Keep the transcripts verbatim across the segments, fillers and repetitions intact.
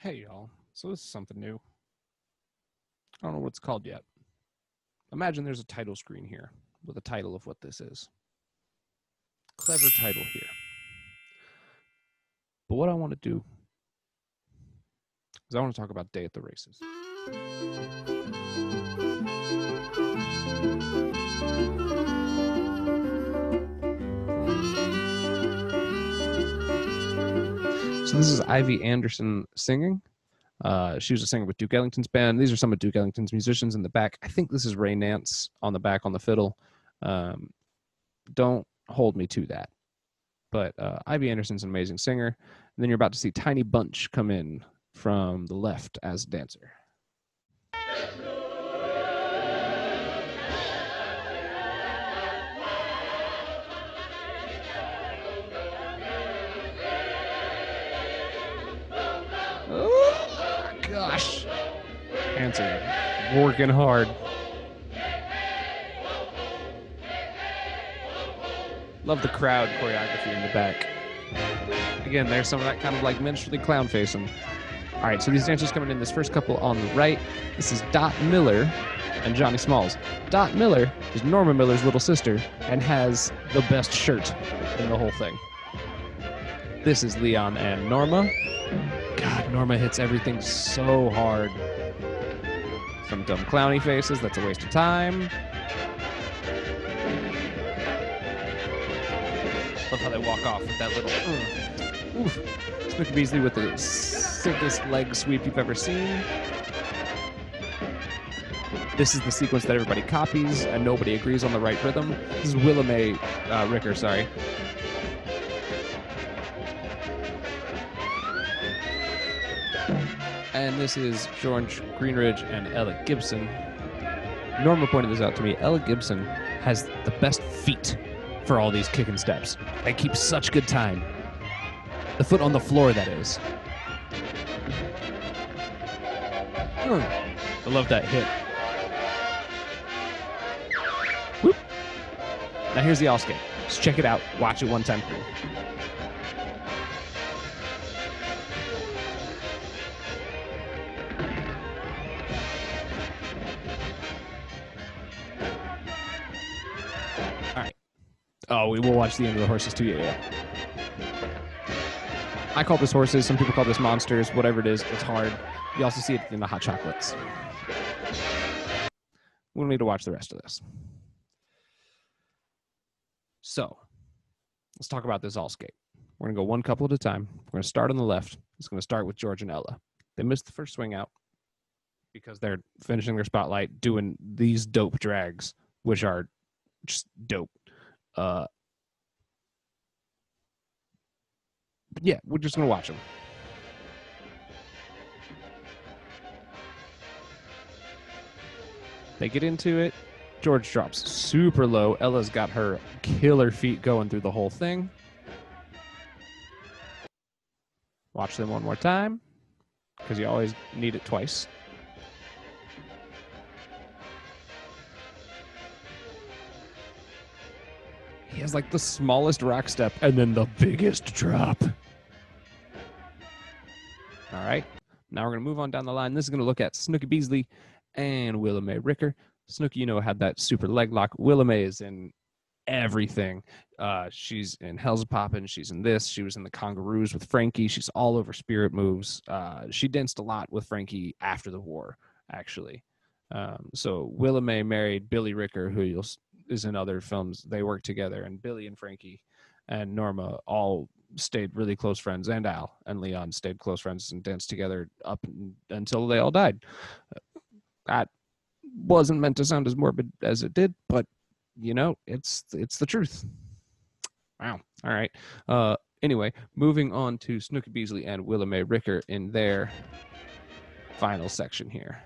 Hey y'all, so this is something new. I don't know what it's called yet. Imagine there's a title screen here with a title of what this is. Clever title here. But what I want to do is I want to talk about Day at the Races. So this is Ivy Anderson singing. Uh, she was a singer with Duke Ellington's band. These are some of Duke Ellington's musicians in the back. I think this is Ray Nance on the back on the fiddle. Um, don't hold me to that. But uh, Ivy Anderson's an amazing singer. And then you're about to see Tiny Bunch come in from the left as a dancer. Oh, gosh. Hands are working hard. Love the crowd choreography in the back. Again, there's some of that kind of like minstrelly clown facing. All right, so these dancers coming in. This first couple on the right, this is Dot Miller and Johnny Smalls. Dot Miller is Norma Miller's little sister and has the best shirt in the whole thing. This is Leon and Norma. God, Norma hits everything so hard. Some dumb clowny faces, that's a waste of time. Love how they walk off with that little uh, oof. Snooki Beasley with the sickest leg sweep you've ever seen. This is the sequence that everybody copies and nobody agrees on the right rhythm. This is Willa Mae uh, Ricker, sorry. And this is George Greenridge and Ella Gibson. Norma pointed this out to me. Ella Gibson has the best feet for all these kicking steps. They keep such good time. The foot on the floor, that is. Hmm. I love that hit. Whoop. Now here's the all skate. Just check it out. Watch it one time through. All right. Oh, we will watch the end of the horses too. Yeah, yeah. I call this horses. Some people call this monsters. Whatever it is, it's hard. You also see it in the hot chocolates. We don't need to watch the rest of this. So, let's talk about this all skate. We're going to go one couple at a time. We're going to start on the left. It's going to start with George and Ella. They missed the first swing out because they're finishing their spotlight doing these dope drags, which are just dope. Uh, yeah, we're just going to watch them. They get into it. George drops super low. Ella's got her killer feet going through the whole thing. Watch them one more time, because you always need it twice. He has like the smallest rack step and then the biggest drop. All right. Now we're going to move on down the line. This is going to look at Snooki Beasley and Willa Mae Ricker. Snooki, you know, had that super leg lock. Willa Mae is in everything. Uh, she's in Hell's Poppin'. She's in this. She was in the Congaroos with Frankie. She's all over spirit moves. Uh, she danced a lot with Frankie after the war, actually. Um, so Willa Mae married Billy Ricker, who you'll is in other films. They work together, and Billy and Frankie and Norma all stayed really close friends, and Al and Leon stayed close friends and danced together up until they all died. That wasn't meant to sound as morbid as it did, but you know, it's it's the truth. Wow. All right. Uh, anyway, moving on to Snooki Beasley and Willa Mae Ricker in their final section here.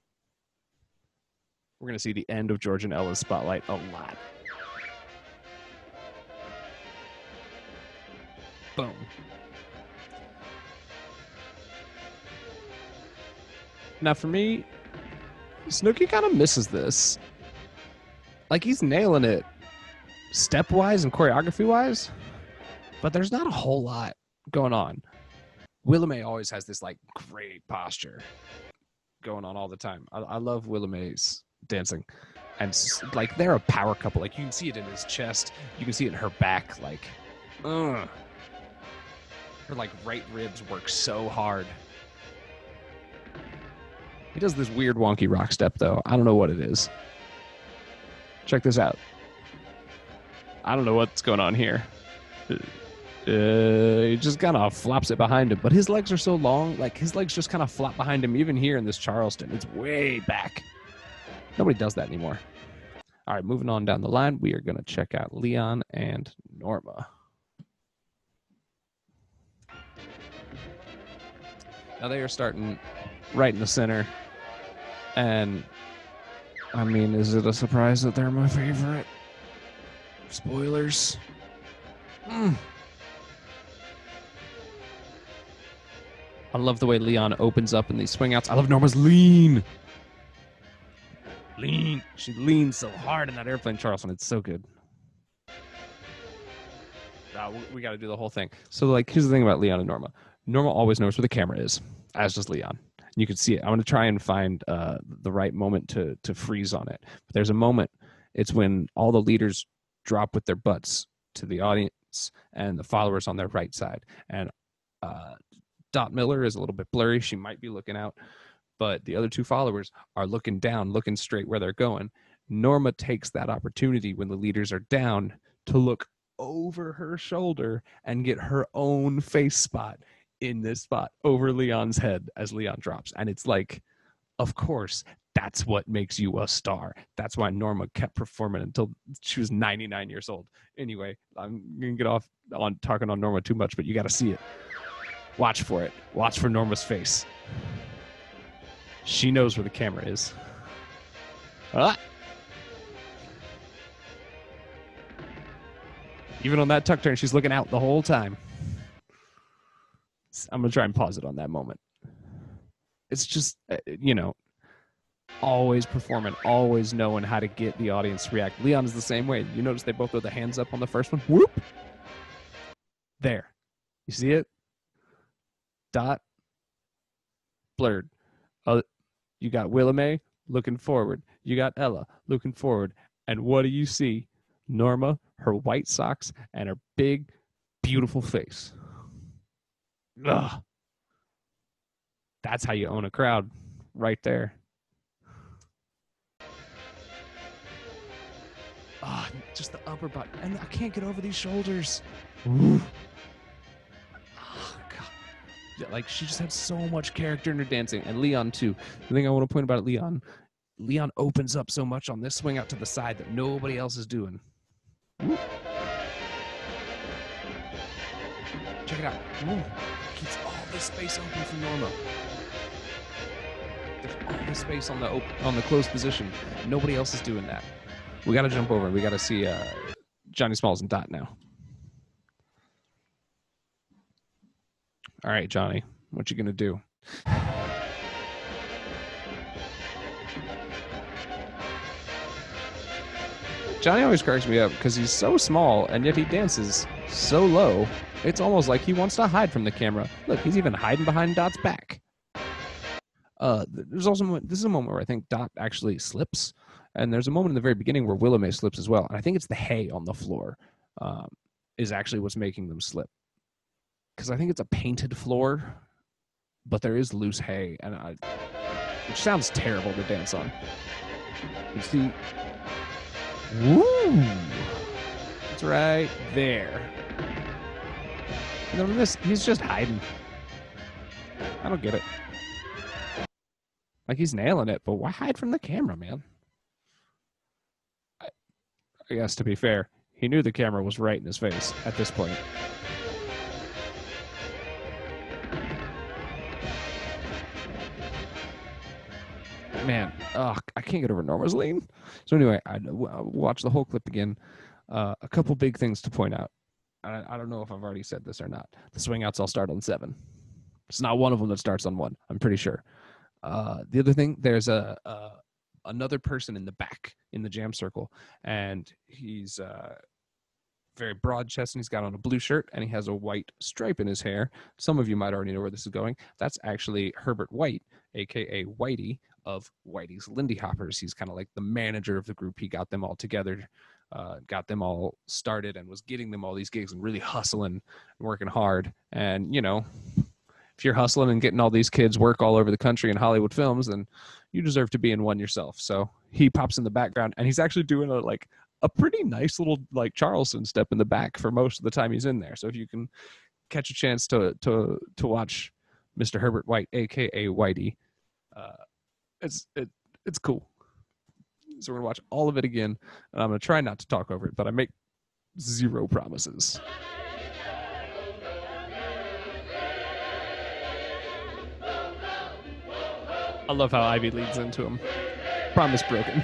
We're going to see the end of George and Ella's spotlight a lot. Boom. Now for me, Snooki kind of misses this. Like, he's nailing it step-wise and choreography-wise, but there's not a whole lot going on. Willamay always has this like great posture going on all the time. I, I love Willamay's dancing, and like they're a power couple. Like you can see it in his chest, you can see it in her back. Like, ugh. Her like right ribs work so hard. He does this weird wonky rock step though. I don't know what it is. Check this out. I don't know what's going on here. Uh, he just kind of flops it behind him, but his legs are so long, like his legs just kind of flop behind him. Even here in this Charleston, it's way back. Nobody does that anymore. All right, moving on down the line, we are going to check out Leon and Norma. Now they are starting right in the center, and I mean, is it a surprise that they're my favorite? Spoilers. Mm. I love the way Leon opens up in these swing outs. I love Norma's lean. Lean. She leans so hard in that airplane, Charleston. It's so good. Uh, we, we got to do the whole thing. So, like, here's the thing about Leon and Norma. Norma always knows where the camera is, as does Leon. You can see it. I'm going to try and find uh, the right moment to to freeze on it. But there's a moment. It's when all the leaders drop with their butts to the audience and the followers on their right side. And uh, Dot Miller is a little bit blurry. She might be looking out. But the other two followers are looking down, looking straight where they're going. Norma takes that opportunity when the leaders are down to look over her shoulder and get her own face spot in this spot over Leon's head as Leon drops. And it's like, of course, that's what makes you a star. That's why Norma kept performing until she was ninety-nine years old. Anyway, I'm going to get off on talking on Norma too much, but you got to see it. Watch for it. Watch for Norma's face. She knows where the camera is. Ah. Even on that tuck turn, she's looking out the whole time. I'm going to try and pause it on that moment. It's just, you know, always performing, always knowing how to get the audience to react. Leon is the same way. You notice they both throw the hands up on the first one? Whoop! There. You see it? Dot. Blurred. Uh, you got Willamay looking forward. You got Ella looking forward. And what do you see? Norma, her white socks, and her big, beautiful face. Ugh. That's how you own a crowd, right there. Oh, just the upper body. And I can't get over these shoulders. Ooh. Oh, God. Yeah, like, she just had so much character in her dancing. And Leon, too. The thing I want to point about Leon, Leon opens up so much on this swing out to the side that nobody else is doing. Ooh. Check it out. Ooh. Keeps all this space open for Norma. There's all this space on the op- on the closed position. Nobody else is doing that. We got to jump over. We got to see uh, Johnny Smalls and Dot now. All right, Johnny, what you gonna do? Johnny always cracks me up because he's so small and yet he dances so low. It's almost like he wants to hide from the camera. Look, he's even hiding behind Dot's back. Uh, there's also this is a moment where I think Dot actually slips, and there's a moment in the very beginning where Willamay slips as well. And I think it's the hay on the floor um, is actually what's making them slip, because I think it's a painted floor, but there is loose hay, and I, which sounds terrible to dance on. You see, woo, it's right there. And then this, he's just hiding. I don't get it. Like, he's nailing it, but why hide from the camera, man? I, I guess, to be fair, he knew the camera was right in his face at this point. Man, oh, I can't get over Norma's lean. So anyway, I watched the whole clip again. Uh, a couple big things to point out. I, I don't know if I've already said this or not. The swing outs all start on seven. It's not one of them that starts on one, I'm pretty sure. Uh, the other thing, there's a, a another person in the back in the jam circle, and he's uh, very broad chest, and he's got on a blue shirt, and he has a white stripe in his hair. Some of you might already know where this is going. That's actually Herbert White, aka Whitey of Whitey's Lindy Hoppers. He's kind of like the manager of the group. He got them all together, uh, got them all started, and was getting them all these gigs and really hustling and working hard. And, you know, if you're hustling and getting all these kids work all over the country in Hollywood films, then you deserve to be in one yourself. So he pops in the background, and he's actually doing a like a pretty nice little like Charleston step in the back for most of the time he's in there. So if you can catch a chance to to to watch Mister Herbert White, aka Whitey, uh, it's it it's cool. So we're gonna watch all of it again, and I'm gonna try not to talk over it, but I make zero promises. I love how Ivy leads into him. Promise broken.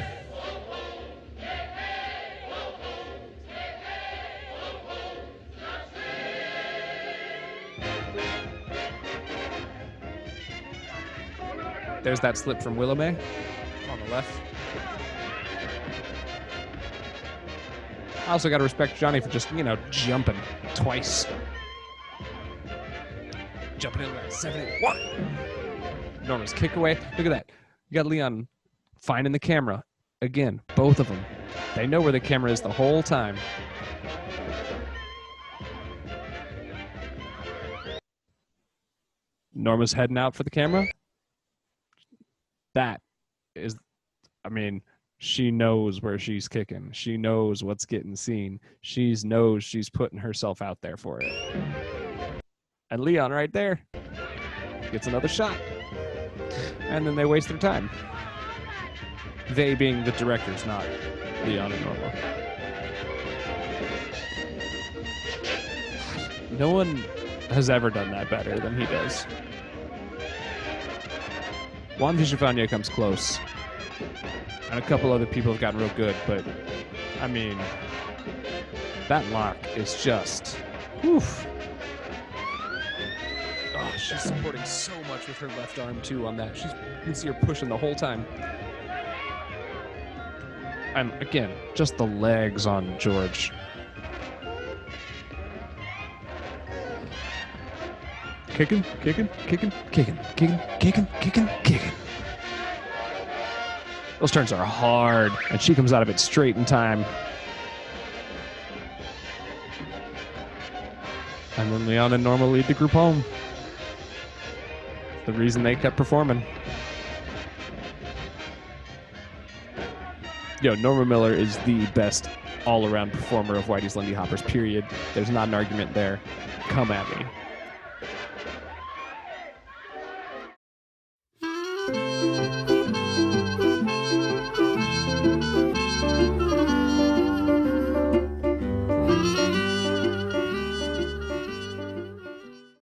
There's that slip from Willa May on the left. I also got to respect Johnny for just, you know, jumping twice. Jumping in like seven, eight, one. Norma's kick away. Look at that. You got Leon finding the camera. Again, both of them. They know where the camera is the whole time. Norma's heading out for the camera. That is, I mean, she knows where she's kicking. She knows what's getting seen. She knows she's putting herself out there for it. And Leon right there gets another shot. And then they waste their time. They being the directors, not Leon and Norma. No one has ever done that better than he does. Juan Villafania comes close. And a couple other people have gotten real good, but I mean, that lock is just, oof. Oh, she's supporting so much with her left arm too on that. She's, you can see her pushing the whole time. And again, just the legs on George. Kicking, kicking, kicking, kicking, kicking, kicking, kicking, kicking. Those turns are hard, and she comes out of it straight in time. And then Leon and Norma lead the group home. The reason they kept performing. Yo, Norma Miller is the best all-around performer of Whitey's Lindy Hoppers, period. There's not an argument there. Come at me.